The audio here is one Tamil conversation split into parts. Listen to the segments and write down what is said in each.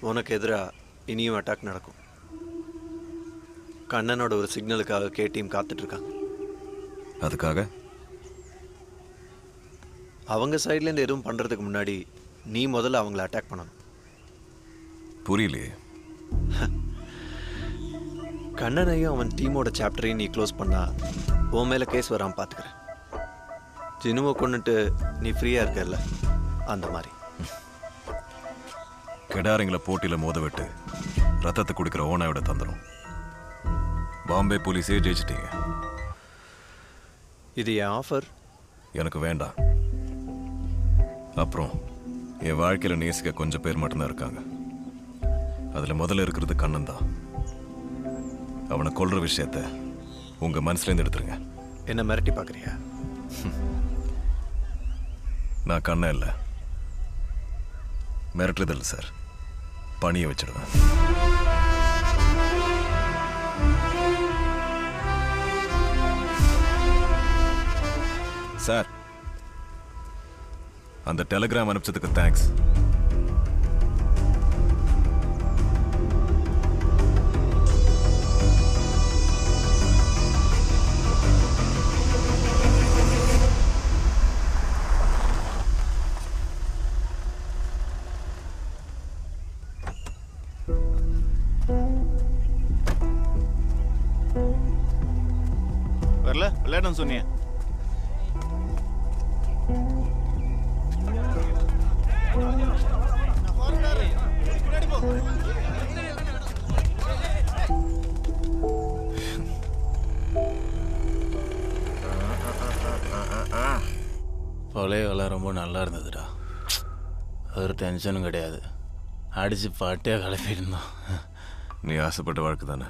உனக்கு எதிராக இனியும் அட்டாக் நடக்கும். கண்ணனோட ஒரு சிக்னலுக்காக கேடிஎம் காத்துட்ருக்காங்க. அதுக்காக அவங்க சைட்லேருந்து எதுவும் பண்ணுறதுக்கு முன்னாடி நீ முதல்ல அவங்கள அட்டாக் பண்ணணும். புரியலையே. கண்ணனையும் அவன் டீமோட சாப்டரையும் நீ க்ளோஸ் பண்ணா உன் மேலே கேஸ் வராமல் பார்த்துக்கிறேன். ஜினுவை கொண்டுட்டு நீ ஃப்ரீயாக இருக்கல, அந்த மாதிரி. கெடாரிங்களை போட்டியில் மோத விட்டு ரத்தத்தை குடிக்கிற ஓனாயோட தந்துடும். பாம்பே போலீஸே ஜெயிச்சிட்டீங்க. இது என் ஆஃபர். எனக்கு வேண்டாம். அப்புறம் என் வாழ்க்கையில் நேசிக்க கொஞ்சம் பேர் மட்டும்தான் இருக்காங்க. அதில் முதல்ல இருக்கிறது கண்ணன் தான். அவனை கொல்ற விஷயத்த உங்கள் மனசுலேருந்து எடுத்துருங்க. என்ன மிரட்டி பார்க்குறியா? நான் கண்ணன் இல்லை, மிரட்டுறதில்லை சார். பணியை வச்சிடுவேன். சார், அந்த டெலிகிராம் அனுப்பிச்சதுக்கு தேங்க்ஸ். வரல விளையாடும் சொன்னிய. பழைய காலம் ரொம்ப நல்லா இருந்ததுடா. ஒரு டென்ஷனும் கிடையாது. அடித்து பாட்டியாக கிளப்பியிருந்தோம். நீ ஆசைப்பட்ட வாழ்க்கை தானே?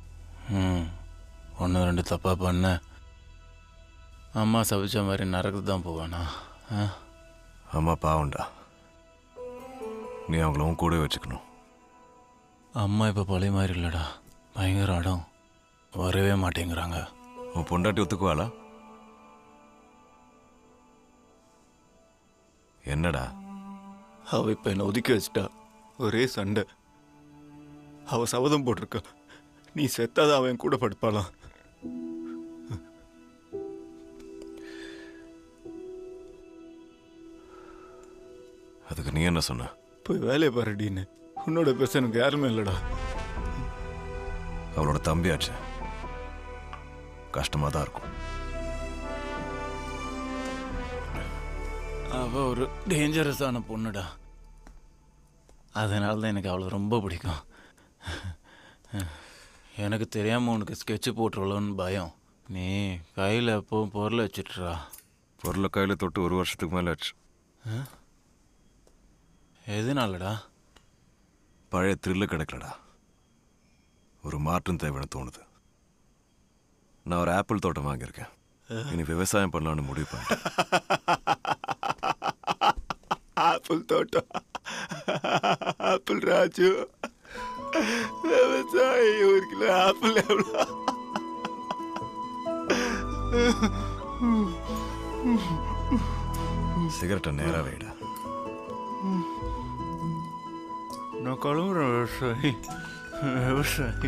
ஒன்று ரெண்டு தப்பாக பண்ண அம்மா சபிச்ச மாதிரி நரகத்து தான் போவானா? அம்மா பாவண்டா, நீ அவங்கள உன் கூட வச்சுக்கணும். அம்மா இப்போ பழைய மாதிரி இல்லைடா, பயங்கர இடம், வரவே மாட்டேங்கிறாங்க. உன் பொண்டாட்டி ஒத்துக்குவாளா? என்னடா? அவ இப்போ என்னை ஒதுக்கி வச்சிட்டா. ஒரே சண்டை. அவ சபதம் போட்டிருக்கா, நீ செத்தாதான் அவன் கூட படுப்பாளாம். அதுக்கு நீ என்ன சொன்ன? போய் வேலையை பாருடின்னு. உன்னோட பேச எனக்கு யாருமே இல்லைடா. அவளோட தம்பியாச்சு, கஷ்டமாக தான் இருக்கும். அவள் ஒரு டேஞ்சரஸான பொண்ணுடா. அதனால தான் எனக்கு அவளை ரொம்ப பிடிக்கும். எனக்கு தெரியாமல் உனக்கு ஸ்கெட்சு போட்டுருவலோன்னு பயம். நீ கையில் எப்போவும் பொருளை வச்சுட்றா. பொருளை கையில் தொட்டு 1 வருஷத்துக்கு மேலே ஆச்சு. எதுனாலடா? பழைய த்ரில்லு கிடைக்கலடா. ஒரு மாற்றம் தேவைன்னு தோணுது. நான் ஒரு ஆப்பிள் தோட்டம் வாங்கியிருக்கேன். இனி விவசாயம் பண்ணலான்னு முடிவு பண்ணிட்டேன். ஆப்பிள் தோட்டம்? ஆப்பிள் ராஜு விவசாயி. 1 கிலோ ஆப்பிள் எவ்வளோ? சிகரெட்டை நேராக வைடா. நான் கிளம்புறேன் விவசாயி. விவசாயி,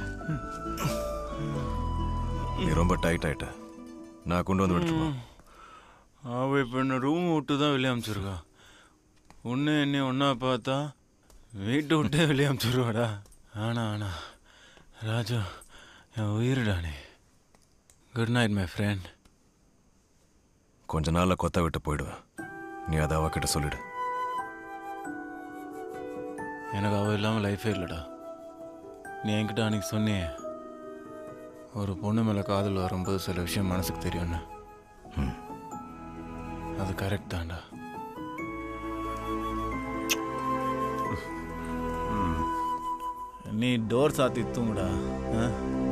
நீ ரொம்ப டைட் ஆயிட்ட. நான் கொண்டு வந்து விட்டுருமா? அவள் இப்போ என்ன ரூம் விட்டு தான் வெளியே அனுப்பிச்சிருக்கா. ஒன்று என்ன ஒன்றா பார்த்தா வீட்டை விட்டே வெளியே அனுப்பிச்சிருவாடா. ஆனா ராஜு என் உயிர்டானே. Good night my friend. கொஞ்ச நாளில் கொத்த விட்டு போயிடுவேன். நீ அதை அவகிட்ட சொல்லிடு. எனக்கு அவள் இல்லாமல் லைஃபே இல்லைடா. நீ என்கிட்ட அன்றைக்கி சொன்னியே, ஒரு பொண்ணு மேலே காதல் வரும்போது சில விஷயம் மனசுக்கு தெரியும்னு. அது கரெக்ட் தான்டா. நீ டோர் சாத்தி தூங்குடா.